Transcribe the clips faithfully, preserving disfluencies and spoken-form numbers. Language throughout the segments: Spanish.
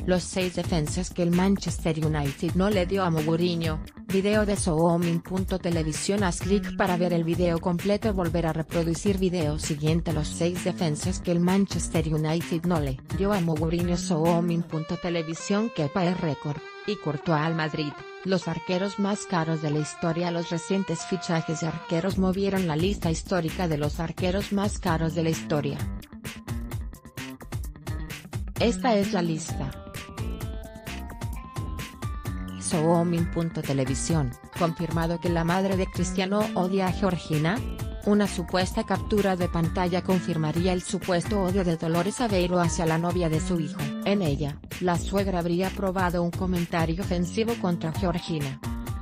los seis defensas que el Manchester United no le dio a Mourinho. Video de Soomin. Televisión. Haz clic para ver el video completo. Volver a reproducir video siguiente. Los seis defensas que el Manchester United no le dio a Mourinho. Soomin. Televisión. Kepa es récord, y Courtois al Madrid. Los arqueros más caros de la historia. Los recientes fichajes de arqueros movieron la lista histórica de los arqueros más caros de la historia. Esta es la lista. Soomin. Televisión. Confirmado que la madre de Cristiano odia a Georgina. Una supuesta captura de pantalla confirmaría el supuesto odio de Dolores Aveiro hacia la novia de su hijo. En ella, la suegra habría probado un comentario ofensivo contra Georgina.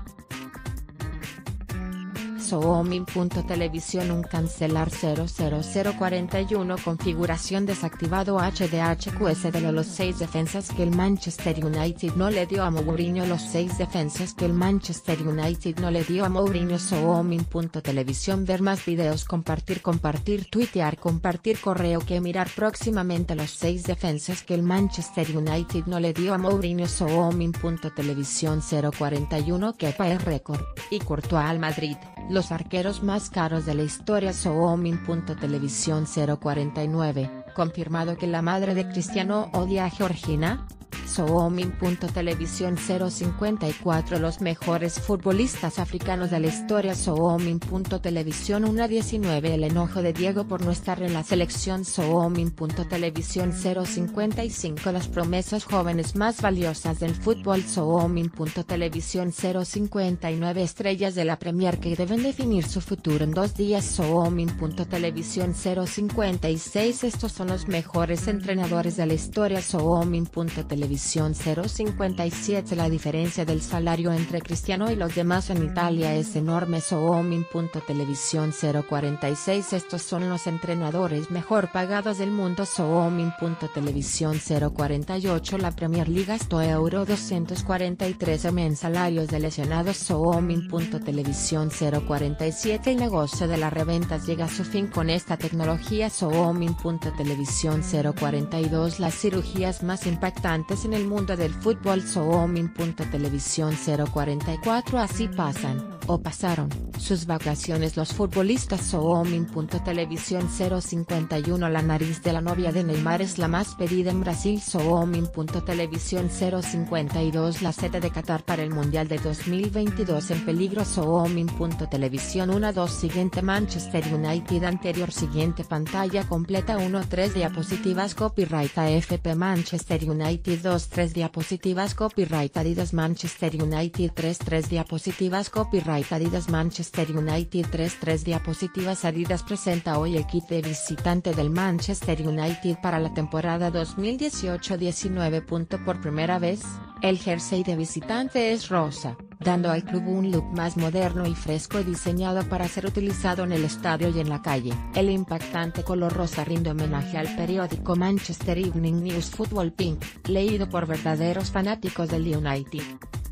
Soomin. Televisión. Un cancelar cero cero cero cuarenta y uno. Configuración desactivado. H D H Q S de los seis defensas que el Manchester United no le dio a Mourinho. Los seis defensas que el Manchester United no le dio a Mourinho. Soomin. Televisión. Ver más videos. Compartir compartir tuitear compartir correo que mirar próximamente. Los seis defensas que el Manchester United no le dio a Mourinho. Soomin. Televisión. cero cuarenta y uno. Kepa es récord, y Courtois al Madrid. Los arqueros más caros de la historia. Soomin. Televisión. cero cuarenta y nueve. Confirmado que la madre de Cristiano odia a Georgina. Soomin. Televisión. cero cincuenta y cuatro. Los mejores futbolistas africanos de la historia. Soomin. Televisión. uno diecinueve. El enojo de Diego por no estar en la selección. Soomin. Televisión. cero cincuenta y cinco. Las promesas jóvenes más valiosas del fútbol. Soomin. Televisión. cero cincuenta y nueve. Estrellas de la Premier que deben definir su futuro en dos días. Soomin. Televisión. cero cincuenta y seis. Estos son los mejores entrenadores de la historia. Soomin. Televisión. cero cincuenta y siete. La diferencia del salario entre Cristiano y los demás en Italia es enorme. Soomin. Televisión. cero cuarenta y seis. Estos son los entrenadores mejor pagados del mundo. Soomin. Televisión. cero cuarenta y ocho. La Premier League gastó euro doscientos cuarenta y tres en salarios de lesionados. Soomin. Televisión. cero cuarenta y siete. El negocio de las reventas llega a su fin con esta tecnología. Soomin. Televisión. cero cuarenta y dos. Las cirugías más impactantes en el mundo del fútbol. Soomin. Televisión. cero cuarenta y cuatro. Así pasan, o pasaron, sus vacaciones los futbolistas. Soomin. Televisión. cero cincuenta y uno. La nariz de la novia de Neymar es la más pedida en Brasil. Soomin. Televisión. cero cincuenta y dos. La sede de Qatar para el Mundial de dos mil veintidós en peligro. Soomin. Televisión. uno dos. Siguiente. Manchester United. Anterior. Siguiente. Pantalla completa. uno tres. Diapositivas. Copyright A F P Manchester United. dos tres. Diapositivas. Copyright Adidas Manchester United. tres tres. Diapositivas. Copyright Adidas Manchester United. tres tres. Diapositivas. Adidas presenta hoy el kit de visitante del Manchester United para la temporada dos mil dieciocho diecinueve. Por primera vez, el jersey de visitante es rosa, dando al club un look más moderno y fresco diseñado para ser utilizado en el estadio y en la calle. El impactante color rosa rinde homenaje al periódico Manchester Evening News Football Pink, leído por verdaderos fanáticos del United.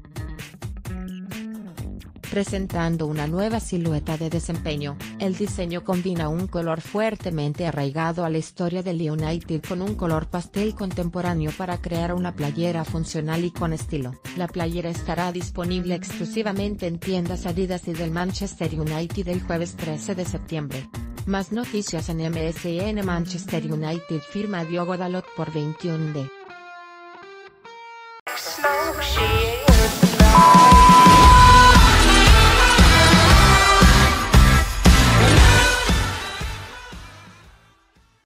Presentando una nueva silueta de desempeño, el diseño combina un color fuertemente arraigado a la historia del United con un color pastel contemporáneo para crear una playera funcional y con estilo. La playera estará disponible exclusivamente en tiendas Adidas y del Manchester United el jueves trece de septiembre. Más noticias en M S N. Manchester United firma a Diogo Dalot por veintiún de